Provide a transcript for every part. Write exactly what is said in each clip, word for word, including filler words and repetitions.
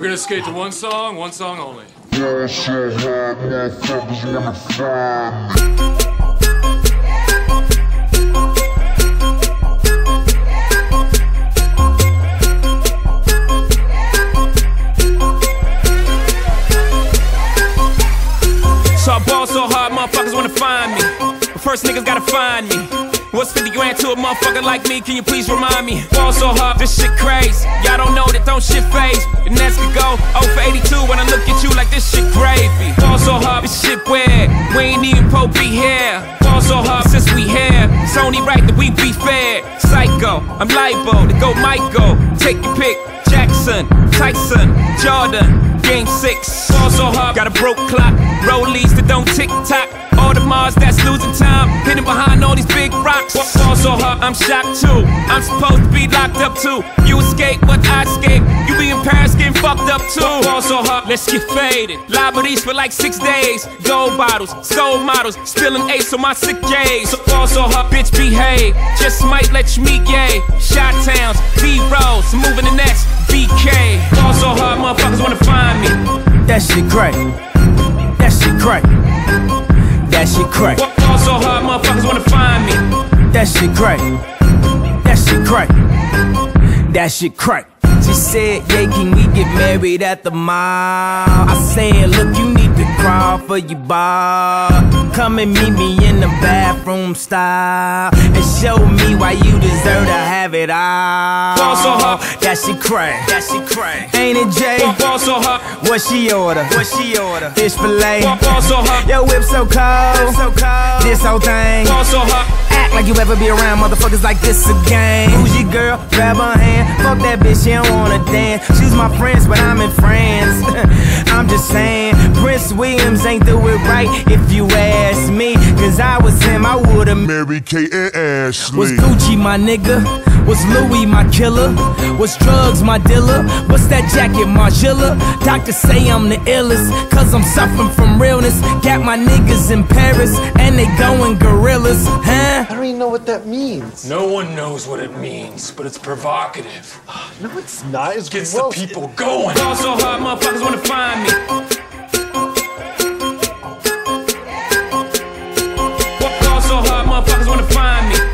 We're gonna skate to one song, one song only. Yeah, so hard, motherfuckers wanna find So I ball so hard, motherfuckers wanna find me. But first niggas gotta find me. What's fifty grand to a motherfucker like me? Can you please remind me? Ball so hard, this shit crazy. Y'all don't know that don't shit phase. And that's could go oh for eighty-two when I look at you like this shit gravy. Ball so hard, this shit weird. We ain't even Pope be here. Ball so hard since we here. It's only right that we be fair. Psycho, I'm libo to go Michael. Take your pick. Jackson, Tyson, Jordan. Game six, ball so hard, got a broke clock. Rollies that don't tick tock. All the Mars that's losing time, hidden behind all these big rocks. Ball so hard, I'm shocked too. I'm supposed to be locked up too. You escape, but I escape. You be in Paris getting fucked up too. Ball so hard, let's get faded. Liberties for like six days. Gold bottles, soul models, spilling ace on my sick days. So ball so hard, bitch behave. Just might let you meet gay. Shot towns, B-rolls, moving the next B K. Ball so hard, motherfuckers wanna find me. That shit crack. That shit crack. That shit crack. Ball so hard, motherfuckers wanna find me. That shit crack. That shit crack. That shit crack. She said, yeah, can we get married at the mall? I said, look, you need to crawl for your bar. Come and meet me in the bathroom style and show me why you deserve to have it all. Ball so hard, that shit crack. That shit crack. Ain't it, Jay? Ball so hard, what she order? What she order? Fish fillet. Ball so hard, your whip so cold. So cold. This whole thing. Ball so hard. Act like you ever be around motherfuckers like this again. Who's your girl? Grab her hand. Fuck that bitch, she don't wanna dance. She's my friends, but I'm in France. I'm just saying, Prince Williams ain't do it right if you ask me. Cause I was him, I would've Mary Kate and Ashley. Was Gucci my nigga? Was Louis my killer? Was drugs my dealer? What's that jacket, Margiela? Doctors say I'm the illest, cause I'm suffering from realness. Got my niggas in Paris, and they going gorillas, huh? I don't even know what that means. No one knows what it means, but it's provocative. No, it's not. It's Gets gross. the people going. Ball so hard, motherfuckers wanna find me. Ball so hard, motherfuckers wanna find me.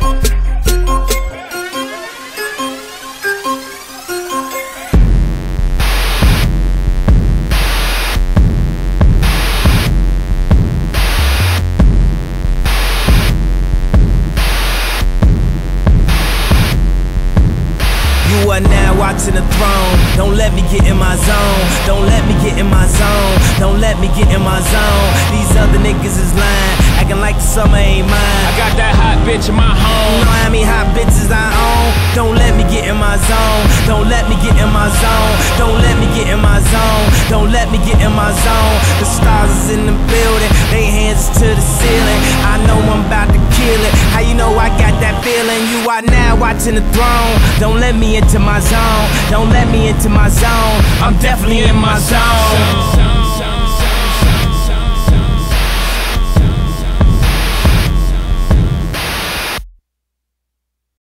You are now watching the throne. Don't let me get in my zone. Don't let me get in my zone. Don't let me get in my zone. These other niggas is lying, acting like the summer ain't mine. I got that hot bitch in my home. You know how many hot bitches I own? Don't let me get in my zone. Don't let me get in my zone. Don't let me get in my zone. Don't let me get in my zone. The stars is in the building, they hands to the ceiling. I know I'm about to kill it. How you know I got that feeling? You are now watching the throne. Don't let me into my zone. Don't let me into my zone. I'm definitely in my zone.